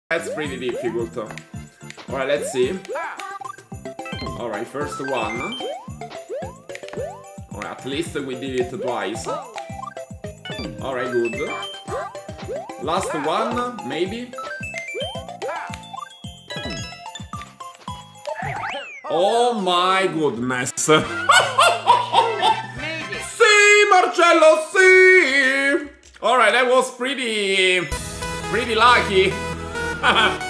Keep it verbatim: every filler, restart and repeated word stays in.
That's pretty difficult. Alright, let's see. Alright, first one. Alright, at least we did it twice. Alright, good. Last one, maybe. Oh my goodness. See, Marcello, see! Alright, that was pretty... pretty lucky.